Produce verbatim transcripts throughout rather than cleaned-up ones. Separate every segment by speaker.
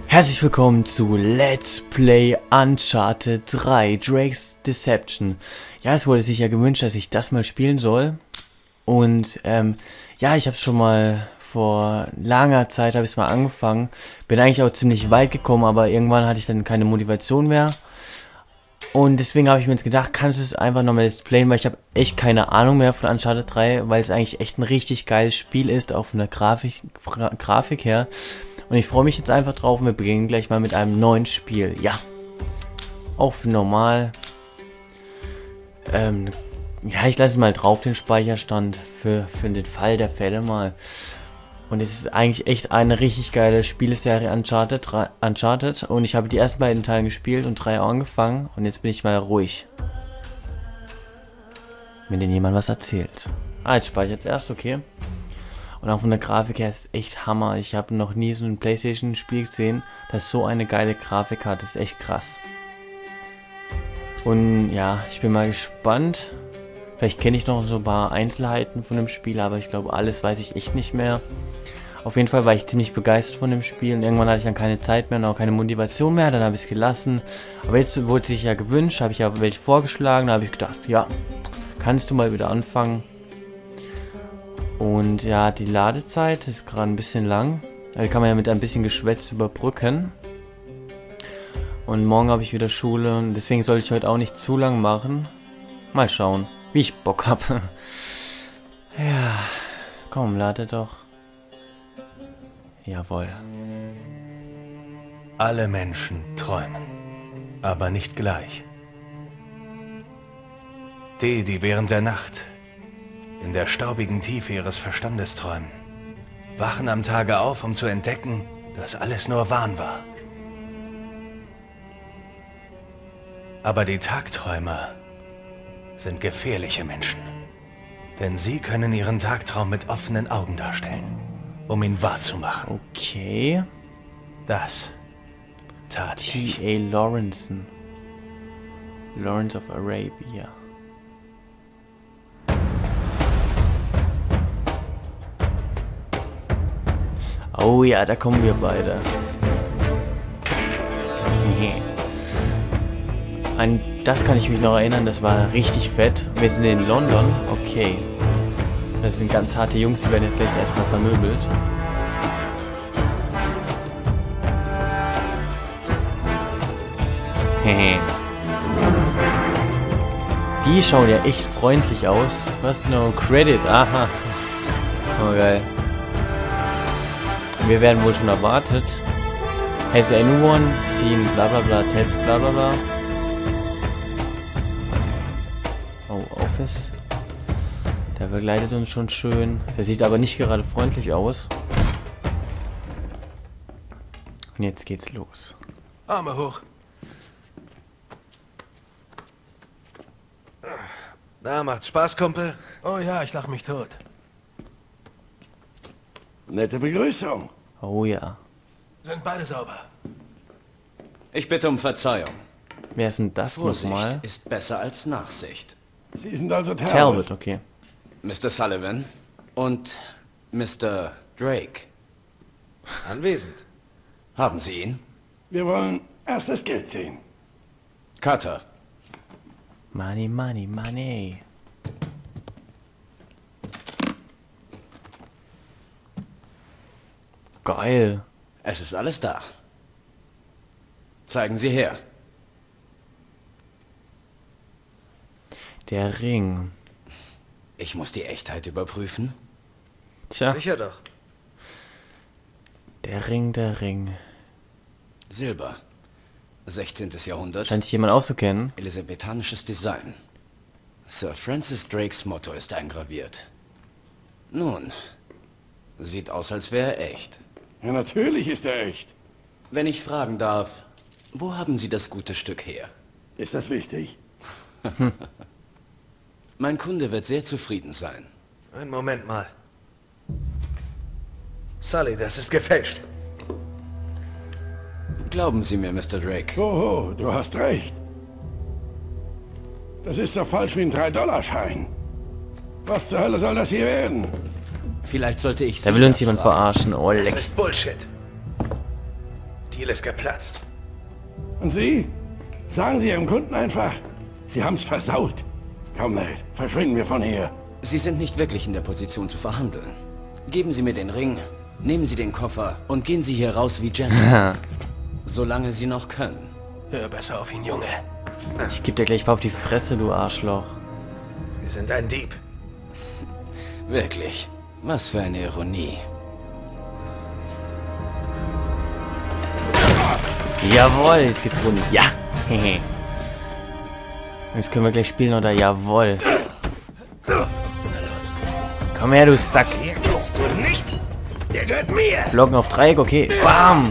Speaker 1: Herzlich willkommen zu Let's Play Uncharted drei, Drake's Deception. Ja, es wurde sich ja gewünscht, dass ich das mal spielen soll. Und ähm, ja, ich habe es schon mal vor langer Zeit, habe ich es mal angefangen. Bin eigentlich auch ziemlich weit gekommen, aber irgendwann hatte ich dann keine Motivation mehr. Und deswegen habe ich mir jetzt gedacht, kannst du es einfach nochmal Let's Playen, weil ich habe echt keine Ahnung mehr von Uncharted drei, weil es eigentlich echt ein richtig geiles Spiel ist, auch von der Grafik, Grafik her. Und ich freue mich jetzt einfach drauf und wir beginnen gleich mal mit einem neuen Spiel. Ja, auf normal. Ähm, ja, ich lasse mal drauf den Speicherstand für, für den Fall der Fälle mal. Und es ist eigentlich echt eine richtig geile Spieleserie Uncharted, Uncharted. Und ich habe die ersten beiden Teile gespielt und drei auch angefangen. Und jetzt bin ich mal ruhig. Wenn denn jemand was erzählt. Ah, jetzt speichert es erst, okay. Und auch von der Grafik her ist es echt Hammer. Ich habe noch nie so ein PlayStation-Spiel gesehen, das so eine geile Grafik hat. Das ist echt krass. Und ja, ich bin mal gespannt. Vielleicht kenne ich noch so ein paar Einzelheiten von dem Spiel, aber ich glaube, alles weiß ich echt nicht mehr. Auf jeden Fall war ich ziemlich begeistert von dem Spiel. Und irgendwann hatte ich dann keine Zeit mehr und auch keine Motivation mehr. Dann habe ich es gelassen. Aber jetzt wurde sich ja gewünscht, habe ich ja welche vorgeschlagen. Da habe ich gedacht, ja, kannst du mal wieder anfangen. Und ja, die Ladezeit ist gerade ein bisschen lang. Da kann man ja mit ein bisschen Geschwätz überbrücken. Und morgen habe ich wieder Schule und deswegen soll ich heute auch nicht zu lang machen. Mal schauen, wie ich Bock habe. Ja, komm, lade doch. Jawohl.
Speaker 2: Alle Menschen träumen, aber nicht gleich. Die, die während der Nacht in der staubigen Tiefe ihres Verstandes träumen, wachen am Tage auf, um zu entdecken, dass alles nur Wahn war. Aber die Tagträumer sind gefährliche Menschen, denn sie können ihren Tagtraum mit offenen Augen darstellen, um ihn wahrzumachen.
Speaker 1: Okay.
Speaker 2: Das tat ich.
Speaker 1: T A Lawrence. Lawrence of Arabia. Oh ja, da kommen wir beide. An das kann ich mich noch erinnern, das war richtig fett. Wir sind in London, okay. Das sind ganz harte Jungs, die werden jetzt gleich erstmal vermöbelt. Die schauen ja echt freundlich aus. Was? No credit, aha. Oh geil. Wir werden wohl schon erwartet. Has anyone seen bla bla bla, Teds bla bla bla. Oh, Office. Der begleitet uns schon schön. Der sieht aber nicht gerade freundlich aus. Und jetzt geht's los.
Speaker 2: Arme hoch. Na, macht's Spaß, Kumpel?
Speaker 3: Oh ja, ich lach mich tot.
Speaker 4: Nette Begrüßung.
Speaker 1: Oh ja.
Speaker 3: Sind beide sauber.
Speaker 5: Ich bitte um Verzeihung.
Speaker 1: Wer ist denn das nochmal?
Speaker 5: Vorsicht ist besser als Nachsicht.
Speaker 4: Sie sind also Talbot.
Speaker 1: Talbot, okay.
Speaker 5: Mister Sullivan und Mister Drake.
Speaker 2: Anwesend.
Speaker 5: Haben Sie ihn?
Speaker 4: Wir wollen erst das Geld sehen.
Speaker 5: Cutter.
Speaker 1: Money, money, money. Geil.
Speaker 5: Es ist alles da. Zeigen Sie her.
Speaker 1: Der Ring.
Speaker 5: Ich muss die Echtheit überprüfen.
Speaker 1: Tja,
Speaker 2: Sicher doch.
Speaker 1: der Ring, der Ring.
Speaker 5: Silber. sechzehntes Jahrhundert.
Speaker 1: Scheint sich jemand auszukennen.
Speaker 5: Elisabethanisches Design. Sir Francis Drakes Motto ist eingraviert. Nun, sieht aus, als wäre er echt.
Speaker 4: Ja, natürlich ist er echt.
Speaker 5: Wenn ich fragen darf, wo haben Sie das gute Stück her?
Speaker 4: Ist das wichtig?
Speaker 5: Mein Kunde wird sehr zufrieden sein.
Speaker 2: Einen Moment mal. Sully, das ist gefälscht.
Speaker 5: Glauben Sie mir, Mister Drake.
Speaker 4: Oh, du hast recht. Das ist so falsch wie ein drei Dollar Schein. Was zur Hölle soll das hier werden?
Speaker 5: Vielleicht sollte ich
Speaker 1: Da
Speaker 5: Sie
Speaker 1: will uns
Speaker 5: das
Speaker 1: jemand
Speaker 5: fragen.
Speaker 1: verarschen. Oh,
Speaker 2: Das
Speaker 1: leck.
Speaker 2: ist Bullshit. Deal ist geplatzt.
Speaker 4: Und Sie? Sagen Sie Ihrem Kunden einfach, Sie haben's versaut. Komm, Nate, verschwinden wir von hier.
Speaker 5: Sie sind nicht wirklich in der Position zu verhandeln. Geben Sie mir den Ring, nehmen Sie den Koffer und gehen Sie hier raus wie Gentlemen. Solange Sie noch können.
Speaker 3: Hör besser auf ihn, Junge.
Speaker 1: Ich geb dir gleich mal auf die Fresse, du Arschloch.
Speaker 2: Sie sind ein Dieb.
Speaker 5: Wirklich. Was für eine Ironie.
Speaker 1: Jawohl, jetzt geht's rund. Ja. Jetzt können wir gleich spielen, oder? Jawohl. Komm her, du Sack.
Speaker 2: Hier kannst du nicht. Der gehört mir.
Speaker 1: Blocken auf Dreieck, okay. Bam.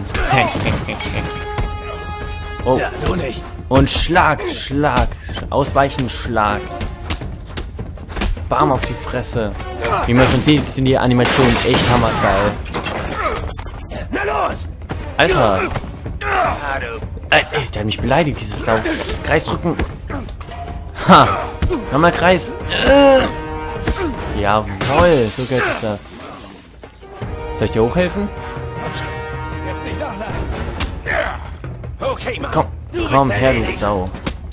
Speaker 1: Oh.
Speaker 2: Ja, du nicht.
Speaker 1: Und Schlag, Schlag. Ausweichen, Schlag. Bam auf die Fresse. Wie man schon sieht, sind die Animationen echt hammergeil.
Speaker 2: Na los.
Speaker 1: Alter.
Speaker 2: Ah, du.
Speaker 1: Äh, äh, der hat mich beleidigt, dieses Sau. Kreis drücken. Ha. Nochmal Kreis. Äh. Jawohl, so geht das. Soll ich dir hochhelfen?
Speaker 2: Jetzt nicht nachlassen. Okay, Mann.
Speaker 1: Komm, komm her, du Sau.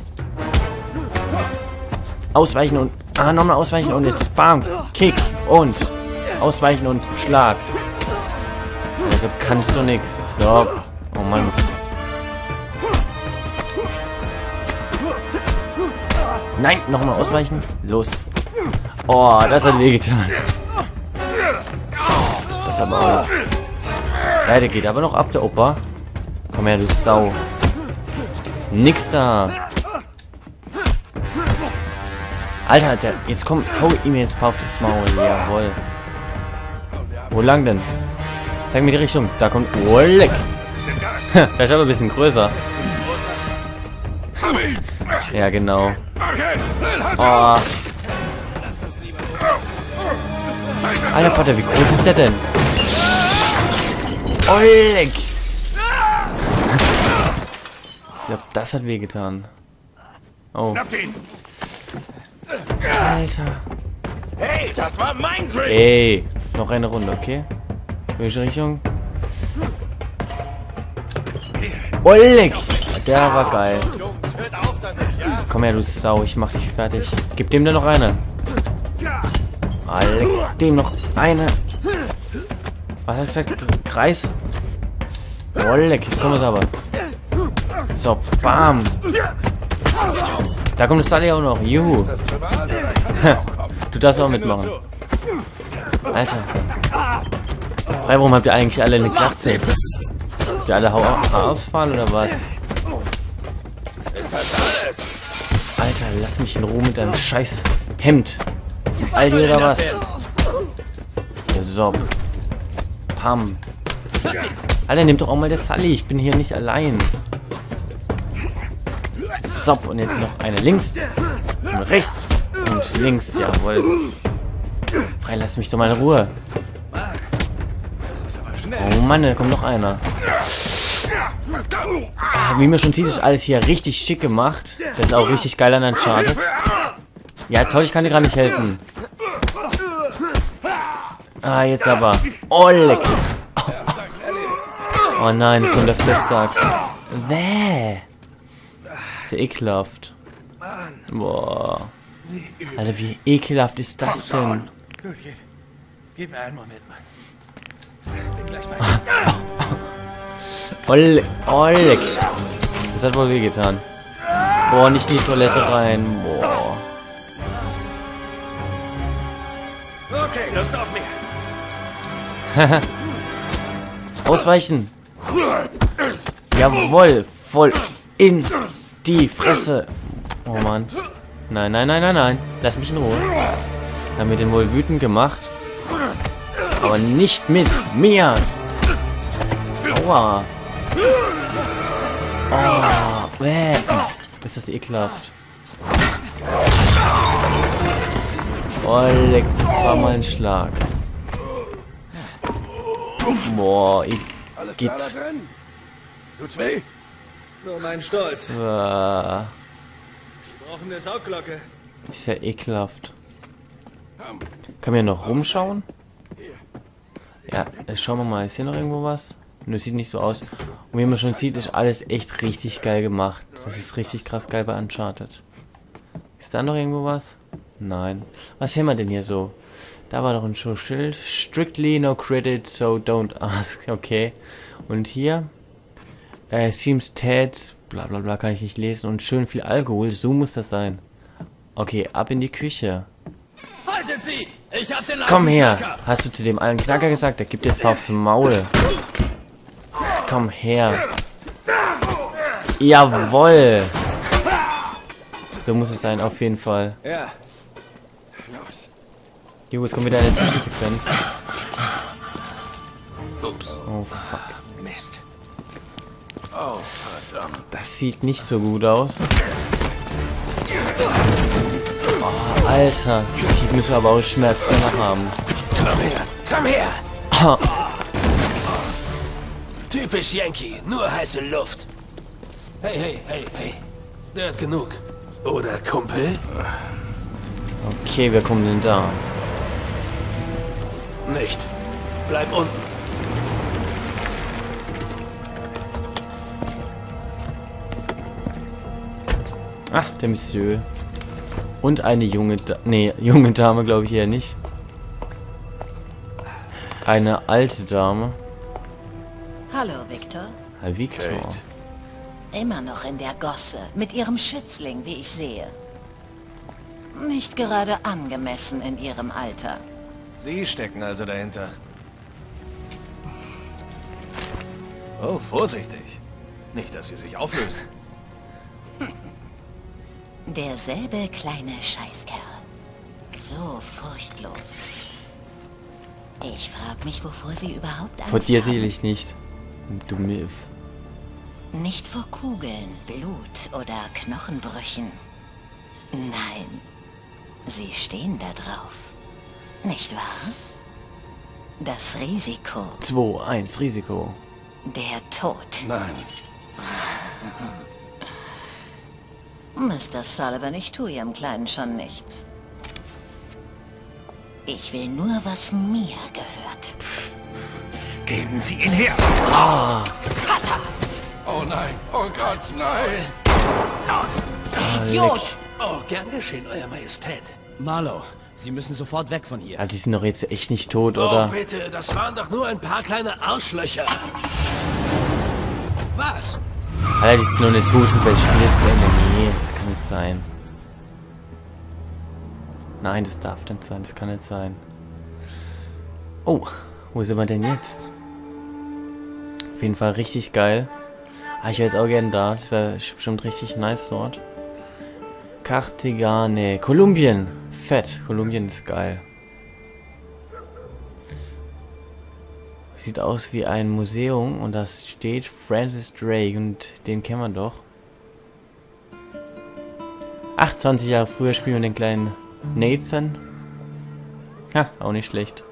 Speaker 1: Ausweichen und... Ah, nochmal ausweichen und jetzt bam, Kick und ausweichen und Schlag. Ja, da kannst du nix. So. Oh Mann. Nein, nochmal ausweichen. Los. Oh, das hat wehgetan. Das aber auch. Leider geht aber noch ab, der Opa. Komm her, du Sau. Nix da. Alter, der, jetzt kommt, hau ihm jetzt mal auf das Maul. Jawohl. Wo lang denn? Zeig mir die Richtung. Da kommt. Oh, leck. Der ist aber ein bisschen größer. Ja, genau. Oh. Alter Vater, wie groß ist der denn? Oh, leck. Ich glaube, das hat wehgetan. Oh. Alter.
Speaker 2: Hey, das war mein Drink.
Speaker 1: Ey, noch eine Runde, okay? Welche Richtung? Oh, leck. Der war geil.
Speaker 2: Hört auf damit, ja?
Speaker 1: Komm her, du Sau, ich mach dich fertig. Gib dem denn noch eine. Ah, leck dem noch eine. Was hat er gesagt? Kreis? Oh, leck, jetzt kommt es aber. So, bam. Da kommt das Sally auch noch. Juhu. Du darfst auch mitmachen. Alter. Frei, warum habt ihr eigentlich alle eine Glatze? Habt ihr alle Ha- Haarausfall oder was? Alter, lass mich in Ruhe mit deinem scheiß Hemd. Aldi oder was? So. Pam. Alter, nimm doch auch mal der Sully. Ich bin hier nicht allein. So, und jetzt noch eine links. Und rechts. Und links. Jawohl. Frei, lass mich doch mal in Ruhe. Oh Mann, da kommt noch einer. Ah, wie man schon sieht, ist alles hier richtig schick gemacht. Das ist auch richtig geil an Uncharted. Ja, toll, ich kann dir gar nicht helfen. Ah, jetzt aber. Oh, leck. Oh nein, jetzt kommt der Flipsack. Bäh. Ist ja ekelhaft. Boah. Alter, wie ekelhaft ist das denn?
Speaker 2: Gut, gib, gib mir einen Moment, Mann. Bin gleich bei dir.
Speaker 1: Oh, leck. Oh, leck. Das hat wohl wehgetan. Boah, nicht in die Toilette rein. Boah.
Speaker 2: Okay, Lust auf mich.
Speaker 1: Ausweichen. Jawohl, voll in die Fresse. Oh Mann. Nein, nein, nein, nein, nein. Lass mich in Ruhe. Haben wir den wohl wütend gemacht. Aber nicht mit mir. Aua. Oh, bäh. Ist das ekelhaft. Oh, leck, das war mal ein Schlag. Boah, ich
Speaker 4: Alles
Speaker 1: geht.
Speaker 4: klar da drin? Tut's weh?
Speaker 2: Nur mein Stolz.
Speaker 1: Äh,
Speaker 2: Wir brauchen eine Saugglocke.
Speaker 1: ist ja ekelhaft. Kann man hier noch rumschauen? Ja, äh, schauen wir mal. Ist hier noch irgendwo was? Nur sieht nicht so aus. Und wie man schon sieht, ist alles echt richtig geil gemacht. Das ist richtig krass geil bei Uncharted. Ist da noch irgendwo was? Nein. Was haben wir denn hier so? Da war noch ein Schild. Strictly no credit, so don't ask. Okay. Und hier. Äh, seems Ted. Bla bla bla, kann ich nicht lesen. Und schön viel Alkohol. So muss das sein. Okay, ab in die Küche.
Speaker 5: Haltet sie! Ich hab den
Speaker 1: Komm her. Hast du zu dem alten Knacker gesagt? Der gibt jetzt mal aufs Maul. Komm her. Jawoll. So muss es sein, auf jeden Fall.
Speaker 5: Ja.
Speaker 1: Jo, jetzt kommt wieder eine Zwischensequenz. Oh, fuck.
Speaker 4: Mist. Oh, verdammt.
Speaker 1: Das sieht nicht so gut aus. Oh, Alter. Die müssen aber auch Schmerz danach haben.
Speaker 3: Komm her, komm her!
Speaker 1: Oh,
Speaker 3: Typisch Yankee, nur heiße Luft. Hey, hey, hey, hey. Der hat genug. Oder Kumpel?
Speaker 1: okay, wer kommt denn da?
Speaker 3: Nicht. Bleib unten.
Speaker 1: Ach, der Monsieur. Und eine junge da nee, junge Dame glaube ich eher nicht. Eine alte Dame.
Speaker 6: Hallo, Victor.
Speaker 1: Herr Victor.
Speaker 3: Kate.
Speaker 6: Immer noch in der Gosse, mit ihrem Schützling, wie ich sehe. Nicht gerade angemessen in ihrem Alter.
Speaker 2: Sie stecken also dahinter. Oh, vorsichtig. Nicht, dass Sie sich auflösen.
Speaker 6: Derselbe kleine Scheißkerl. So furchtlos. Ich frag mich, wovor sie überhaupt Angst
Speaker 1: Vor dir
Speaker 6: haben.
Speaker 1: sehe ich nicht. Du Milf.
Speaker 6: Nicht vor Kugeln, Blut oder Knochenbrüchen. Nein, sie stehen da drauf. Nicht wahr? Das Risiko,
Speaker 1: zwei, eins, Risiko.
Speaker 6: der Tod.
Speaker 3: Nein.
Speaker 6: Mister Sullivan, ich tue Ihrem Kleinen schon nichts. Ich will nur, was mir gehört.
Speaker 2: Geben Sie ihn her!
Speaker 6: Tata!
Speaker 4: Oh nein, oh Gott, nein!
Speaker 6: Sie Idiot!
Speaker 3: Oh, gern geschehen, Euer Majestät.
Speaker 5: Marlow, Sie müssen sofort weg von hier.
Speaker 1: Aber die sind doch jetzt echt nicht tot,
Speaker 3: Oh,
Speaker 1: oder?
Speaker 3: bitte, das waren doch nur ein paar kleine Arschlöcher. Was?
Speaker 1: Alter, die sind nur nicht tot, sonst wäre das Spiel jetzt zu Ende. Nee, das kann nicht sein. Nein, das darf nicht sein, das kann nicht sein. Oh, wo sind wir denn jetzt? Auf jeden Fall richtig geil. Ah, ich wäre jetzt auch gerne da. Das wäre bestimmt richtig nice dort. Cartagena, Kolumbien. Fett, Kolumbien ist geil. Sieht aus wie ein Museum und das steht Francis Drake und den kennen wir doch. achtundzwanzig Jahre früher spielen wir den kleinen Nathan. Ha, auch nicht schlecht.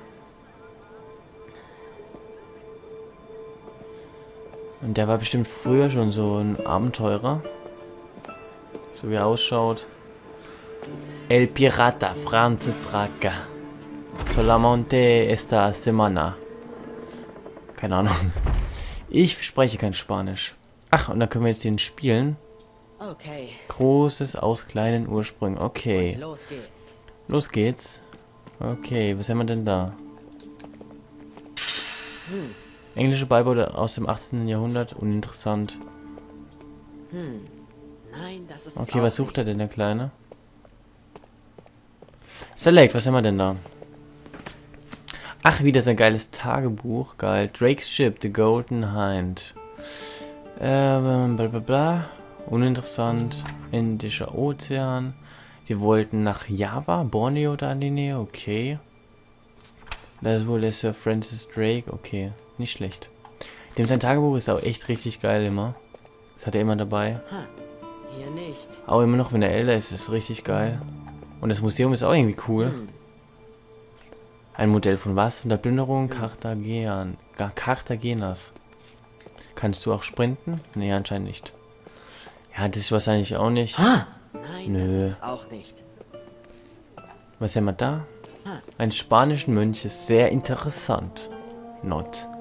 Speaker 1: Und der war bestimmt früher schon so ein Abenteurer. So wie er ausschaut. El Pirata Francis Drake. Solamente esta semana. Keine Ahnung. Ich spreche kein Spanisch. Ach, und dann können wir jetzt den spielen.
Speaker 7: Okay,
Speaker 1: Großes aus kleinen Ursprüngen. Okay.
Speaker 7: los geht's.
Speaker 1: Los geht's. Okay, was haben wir denn da? Englische Beibaude aus dem achtzehnten Jahrhundert. Uninteressant.
Speaker 7: Nein, das ist es
Speaker 1: Okay,
Speaker 7: auch
Speaker 1: was sucht
Speaker 7: nicht.
Speaker 1: er denn, der Kleine? Select, was haben wir denn da? Ach, wieder so ein geiles Tagebuch. Geil. Drake's Ship, The Golden Hind. Ähm, bla bla bla. Uninteressant. Indischer Ozean. Die wollten nach Java, Borneo da in die Nähe. Okay. Das ist wohl der Sir Francis Drake. Okay, nicht schlecht. Dem sein Tagebuch ist auch echt richtig geil immer. Das hat er immer dabei.
Speaker 7: Ha, hier nicht.
Speaker 1: Auch immer noch, wenn er älter ist, ist es richtig geil. Und das Museum ist auch irgendwie cool.
Speaker 7: Hm.
Speaker 1: Ein Modell von was? Von der Plünderung Carthagen, Gar- Carthagenas. Kannst du auch sprinten? Nee, anscheinend nicht. Ja, das ist wahrscheinlich auch nicht.
Speaker 7: Nein, das
Speaker 1: Nö.
Speaker 7: ist es auch nicht.
Speaker 1: Was haben wir da?
Speaker 7: Ah.
Speaker 1: Ein spanischen Mönch ist sehr interessant. Not.